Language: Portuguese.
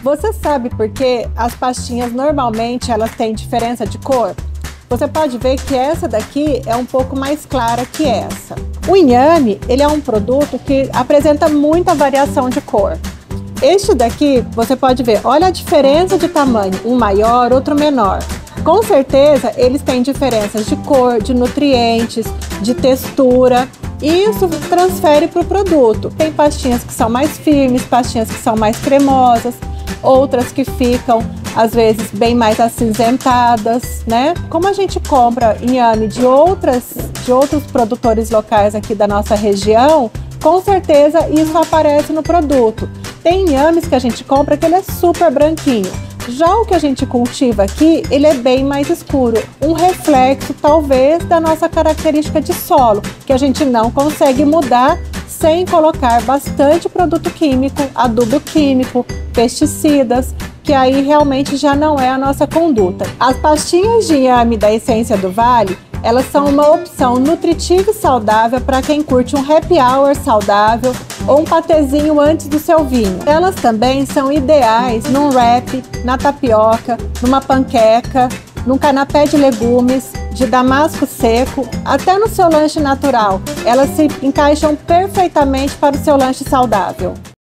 Você sabe por que as pastinhas normalmente elas têm diferença de cor? Você pode ver que essa daqui é um pouco mais clara que essa. O inhame, ele é um produto que apresenta muita variação de cor. Este daqui, você pode ver, olha a diferença de tamanho, um maior, outro menor. Com certeza, eles têm diferenças de cor, de nutrientes, de textura. E isso transfere para o produto. Tem pastinhas que são mais firmes, pastinhas que são mais cremosas, outras que ficam, às vezes, bem mais acinzentadas, né? Como a gente compra inhame de outros produtores locais aqui da nossa região, com certeza isso aparece no produto. Tem inhames que a gente compra que ele é super branquinho. Já o que a gente cultiva aqui, ele é bem mais escuro, um reflexo talvez da nossa característica de solo, que a gente não consegue mudar sem colocar bastante produto químico, adubo químico, pesticidas, que aí realmente já não é a nossa conduta. As pastinhas de inhame da Essência do Vale, elas são uma opção nutritiva e saudável para quem curte um happy hour saudável ou um patezinho antes do seu vinho. Elas também são ideais num wrap, na tapioca, numa panqueca, num canapé de legumes, de damasco seco, até no seu lanche natural. Elas se encaixam perfeitamente para o seu lanche saudável.